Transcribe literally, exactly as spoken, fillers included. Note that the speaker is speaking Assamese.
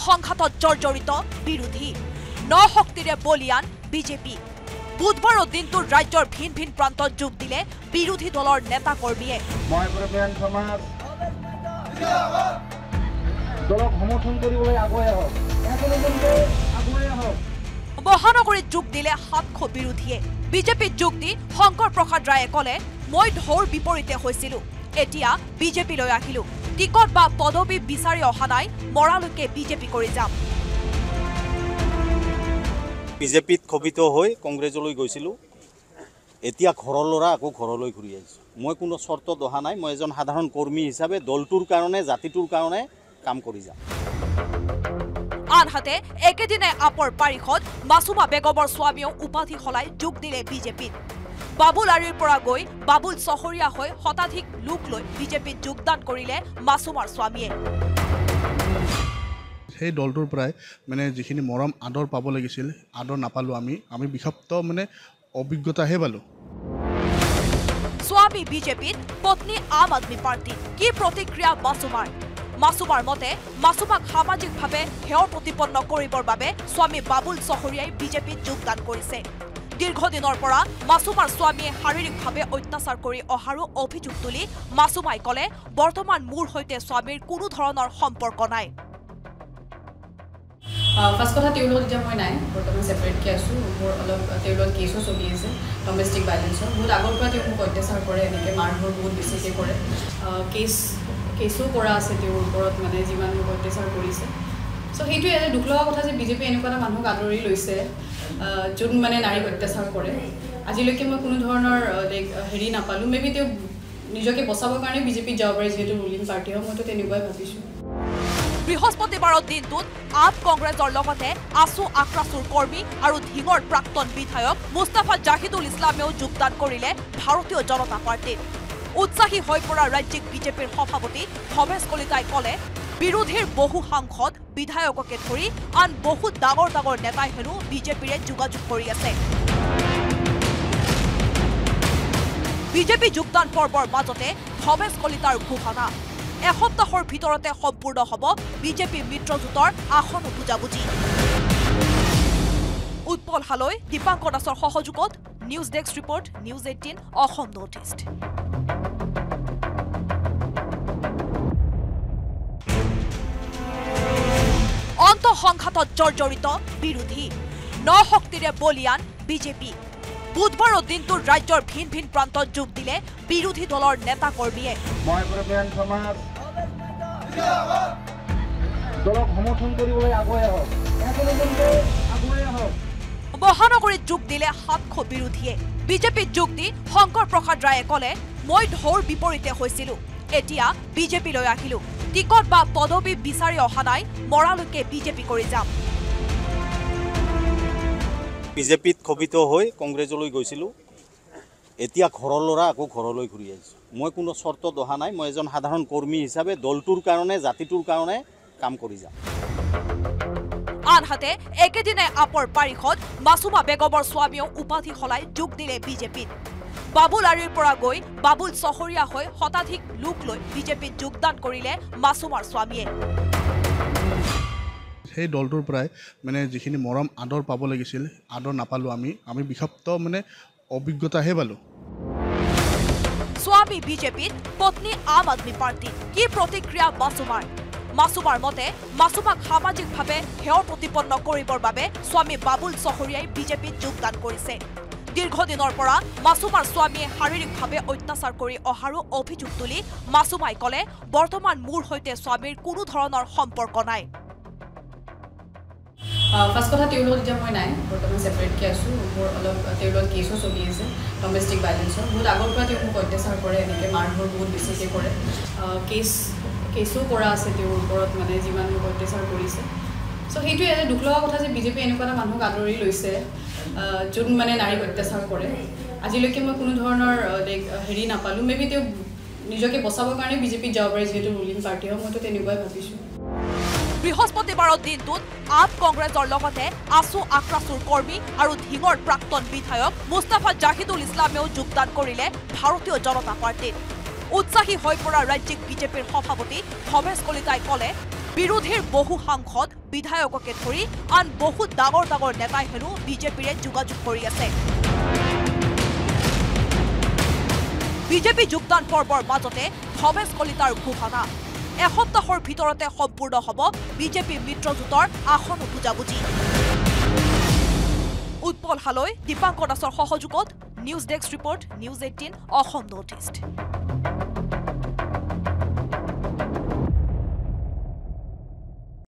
সংঘাতত জৰ্জৰিত বিৰোধী ন শক্তিৰে বলিয়ান বিজেপি বুধবাৰৰ দিনটোৰ ৰাজ্যৰ ভিন ভিন প্ৰান্তত যোগ দিলে বিৰোধী দলৰ নেতা কৰ্মীয়ে মই প্ৰব্যান সমাজ দলক সমৰ্থন কৰিবলৈ আগুৱাই আহক একেলগে আগুৱাই আহক মহানগৰীত যোগ দিলে সাতশ বিৰোধীয়ে বিজেপিত যোগ দি শংকৰ প্ৰসাদ ৰায়ে ক'লে মই ঢৌৰ বিপৰীতে হৈছিলো এতিয়া বিজেপিলৈ আহিলো টিকট বা পদবী বিচাৰি অহা নাই মৰালৈকে বিজেপি কৰি যাম বিজেপিত খবিত হৈ কংগ্ৰেছলৈ গৈছিলো এতিয়া ঘৰৰ ল'ৰা আকৌ ঘৰলৈ ঘূৰি আহিছো মই কোনো শৰ্ত দহা নাই মই এজন সাধাৰণ কৰ্মী হিচাপে দলটোৰ কাৰণে জাতিটোৰ কাৰণে কাম কৰি যাম আনহাতে একেদিনে আপৰ পাৰিষদ মাছুমা বেগমৰ স্বামীও উপাধি সলাই যোগ দিলে বিজেপিত বাবুল আৰিৰ পৰা গৈ বাবুল চহৰীয়া হৈ শতাধিক লোক লৈ বিজেপিত যোগদান কৰিলে মাছুমাৰ স্বামীয়ে সেই দলটোৰ পৰাই মানে যিখিনি মৰম আদৰ পাব লাগিছিল আদৰ নাপালো আমি আমি বিক্ষিপ্ত মানে অভিজ্ঞতাহে পালো স্বামী বিজেপিত পত্নী আম আদমি পাৰ্টি কি প্ৰতিক্ৰিয়া মাছুমাৰ মাছুমাৰ মতে মাছুমাক সামাজিকভাৱে হেয় প্ৰতিপন্ন কৰিবৰ বাবে স্বামী বাবুল চহৰীয়াই বিজেপিত যোগদান কৰিছে দীৰ্ঘদিনৰ পৰা মাছুমাৰ স্বামীয়ে শাৰীৰিকভাৱে অত্যাচাৰ কৰি অহাৰো অভিযোগ তুলি মাছুমাই ক'লে বৰ্তমান মোৰ সৈতে স্বামীৰ কোনো ধৰণৰ সম্পৰ্ক নাই ফাৰ্ষ্ট কথা তেওঁলোক এতিয়া মই নাই বৰ্তমান ছেপাৰেটকৈ আছোঁ মোৰ অলপ তেওঁলোক কেছো চলি আছে ডমেষ্টিক ভাইলেঞ্চৰ বহুত আগৰ পৰা তেওঁ মোক অত্যাচাৰ কৰে এনেকৈ মাৰধৰ বহুত বেছিকৈ কৰে কেছ কেছো কৰা আছে তেওঁৰ ওপৰত মানে যিমান মোক অত্যাচাৰ কৰিছে চ' সেইটোৱে এটা দুখ লগা কথা যে বিজেপি এনেকুৱা এটা মানুহক আদৰি লৈছে যোন মানে নাৰীক অত্যাচাৰ কৰে আজিলৈকে মই কোনো ধৰণৰ লাইক হেৰি নাপালোঁ মে বি তেওঁ নিজকে বচাবৰ কাৰণে বিজেপিত যাব পাৰে যিহেতু ৰুলিং পাৰ্টি হয় মইতো তেনেকুৱাই ভাবিছোঁ বৃহস্পতিবাৰৰ দিনটোত আপ কংগ্ৰেছৰ লগতে আসু আক্ৰাসুৰ কৰ্মী আৰু ধিঙৰ প্ৰাক্তন বিধায়ক মুস্তাফা জাহিদুল ইছলামেও যোগদান কৰিলে ভাৰতীয় জনতা পাৰ্টিত উৎসাহী হৈ পৰা ৰাজ্যিক বিজেপিৰ সভাপতি ভৱেশ কলিতাই ক'লে বিৰোধীৰ বহু সাংসদ বিধায়ককে ধৰি আন বহু ডাঙৰ ডাঙৰ নেতাই হেনো বিজেপিৰে যোগাযোগ কৰি আছে বিজেপি যোগদান পৰ্বৰ মাজতে ভৱেশ কলিতাৰ ঘোষণা এসপ্তাহৰ ভিতৰতে সম্পূৰ্ণ হ'ব বিজেপি মিত্ৰজোঁটৰ আসন বুজাবুজি উৎপল হালৈ দীপাংকৰ দাসৰ সহযোগত news desk report news eighteen Assam north east অন্তঃসংঘাতত জৰ্জৰিত বিৰোধী ন শক্তিৰে বলিয়ান বিজেপি বুধবাৰৰ দিনটোৰ ৰাজ্যৰ ভিন ভিন প্ৰান্তত যোগ দিলে বিৰোধী দলৰ নেতা কৰ্মীয়ে মই প্ৰব্যান সমাজ দলক সমৰ্থন কৰিবলৈ আগুৱাই আহক একেলগে আগুৱাই আহক মহানগৰীত যোগ দিলে সাতশ বিৰোধীয়ে বিজেপিত যোগ দি শংকৰ প্ৰসাদ ৰায়ে ক'লে মই ঢৌৰ বিপৰীতে হৈছিলো এতিয়া বিজেপিলৈ আহিলো টিকট বা পদবী বিচাৰি অহা নাই মৰালৈকে বিজেপি কৰি যাম বিজেপিত খবিত হৈ কংগ্ৰেছলৈ গৈছিলো এতিয়া ঘৰৰ ল'ৰা আকৌ ঘৰলৈ ঘূৰি আহিছো মই কোনো শৰ্ত দহা নাই মই এজন সাধাৰণ কৰ্মী হিচাপে দলটোৰ কাৰণে জাতিটোৰ কাৰণে কাম কৰি যাম আনহাতে একেদিনে আপৰ পাৰিষদ মাছুমা বেগমৰ স্বামীও উপাধি সলাই যোগ দিলে বিজেপিত বাবুল আৰিৰ পৰা গৈ বাবুল চহৰীয়া হৈ শতাধিক লোক লৈ বিজেপিত যোগদান কৰিলে মাছুমাৰ স্বামীয়ে সেই দলটোৰ পৰাই মানে যিখিনি মৰম আদৰ পাব লাগিছিল আদৰ নাপালো আমি আমি বিক্ষিপ্ত মানে অভিজ্ঞতাহে পালো স্বামী বিজেপিত পত্নী আম আদমি পাৰ্টি কি প্ৰতিক্ৰিয়া মাছুমাৰ মাছুমাৰ মতে মাছুমাক সামাজিকভাৱে হেয় প্ৰতিপন্ন কৰিবৰ বাবে স্বামী বাবুল চহৰীয়াই বিজেপিত যোগদান কৰিছে দীৰ্ঘদিনৰ পৰা মাছুমাৰ স্বামীয়ে শাৰীৰিকভাৱে অত্যাচাৰ কৰি অহাৰো অভিযোগ তুলি মাছুমাই ক'লে বৰ্তমান মোৰ সৈতে স্বামীৰ কোনো ধৰণৰ সম্পৰ্ক নাই ফাৰ্ষ্ট কথা তেওঁলোক এতিয়া মই নাই বৰ্তমান ছেপাৰেটকৈ আছোঁ মোৰ অলপ তেওঁলোক কেছো চলি আছে ডমেষ্টিক ভাইলেঞ্চৰ বহুত আগৰ পৰা তেওঁ মোক অত্যাচাৰ কৰে এনেকৈ মাৰধৰ বহুত বেছিকৈ কৰে কেছ কেছো কৰা আছে তেওঁৰ ওপৰত মানে যিমান মোক অত্যাচাৰ কৰিছে চ' সেইটোৱে এটা দুখ লগা কথা যে বিজেপি এনেকুৱা এটা মানুহক আদৰি লৈছে যোন মানে নাৰীক অত্যাচাৰ কৰে আজিলৈকে মই কোনো ধৰণৰ লাইক হেৰি নাপালোঁ মে বি তেওঁ নিজকে বচাবৰ কাৰণে বিজেপিত যাব পাৰে যিহেতু ৰুলিং পাৰ্টি হয় মইতো তেনেকুৱাই ভাবিছোঁ বৃহস্পতিবাৰৰ দিনটোত আপ কংগ্ৰেছৰ লগতে আসু আক্ৰাসুৰ কৰ্মী আৰু ধিঙৰ প্ৰাক্তন বিধায়ক মুস্তাফা জাহিদুল ইছলামেও যোগদান কৰিলে ভাৰতীয় জনতা পাৰ্টিত উৎসাহী হৈ পৰা ৰাজ্যিক বিজেপিৰ সভাপতি ভৱেশ কলিতাই ক'লে বিৰোধীৰ বহু সাংসদ বিধায়ককে ধৰি আন বহু ডাঙৰ ডাঙৰ নেতাই হেনো বিজেপিৰে যোগাযোগ কৰি আছে। বিজেপি যোগদান পৰ্বৰ মাজতে ভৱেশ কলিতাৰ ঘোষণা, এসপ্তাহৰ ভিতৰতে সম্পূৰ্ণ হ'ব বিজেপি মিত্ৰজোঁটৰ আসন বুজাবুজি। উৎপল হালৈ, দীপাংকৰ দাসৰ সহযোগত news desk report, news eighteen Assam north east.